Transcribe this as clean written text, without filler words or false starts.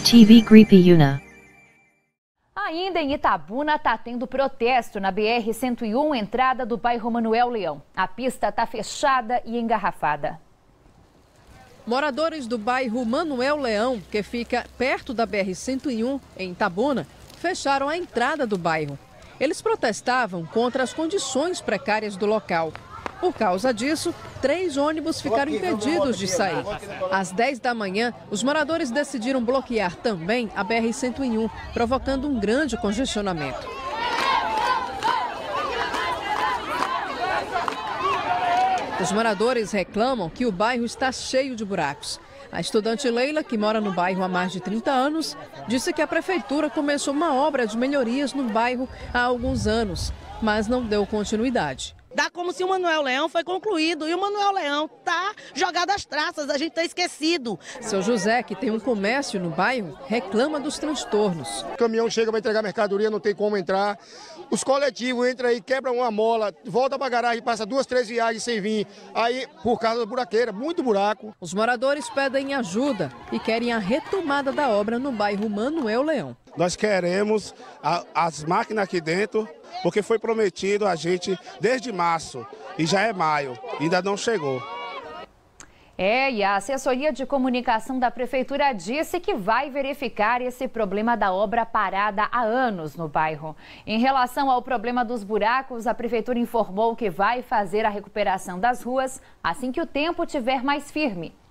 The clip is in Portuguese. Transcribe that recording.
TV Gripe Una. Ainda em Itabuna está tendo protesto na BR-101, entrada do bairro Manuel Leão. A pista está fechada e engarrafada. Moradores do bairro Manuel Leão, que fica perto da BR-101, em Itabuna, fecharam a entrada do bairro. Eles protestavam contra as condições precárias do local. Por causa disso, 3 ônibus ficaram impedidos de sair. Às 10 da manhã, os moradores decidiram bloquear também a BR-101, provocando um grande congestionamento. Os moradores reclamam que o bairro está cheio de buracos. A estudante Leila, que mora no bairro há mais de 30 anos, disse que a prefeitura começou uma obra de melhorias no bairro há alguns anos, mas não deu continuidade. Dá como se o Manuel Leão foi concluído e o Manuel Leão está jogado às traças, a gente está esquecido. Seu José, que tem um comércio no bairro, reclama dos transtornos. O caminhão chega para entregar mercadoria, não tem como entrar. Os coletivos entram aí, quebram uma mola, volta para a garagem, passa 2, 3 viagens sem vir. Aí, por causa da buraqueira, muito buraco. Os moradores pedem ajuda e querem a retomada da obra no bairro Manuel Leão. Nós queremos as máquinas aqui dentro, porque foi prometido a gente desde março e já é maio, ainda não chegou. E a assessoria de comunicação da prefeitura disse que vai verificar esse problema da obra parada há anos no bairro. Em relação ao problema dos buracos, a prefeitura informou que vai fazer a recuperação das ruas assim que o tempo estiver mais firme.